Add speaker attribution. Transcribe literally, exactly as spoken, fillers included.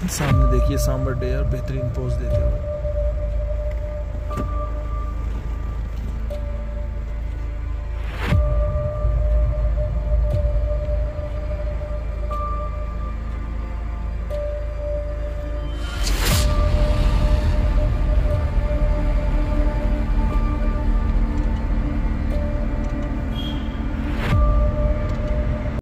Speaker 1: सामने देखिए सांबर डे यार बेहतरीन पोज देते हुए।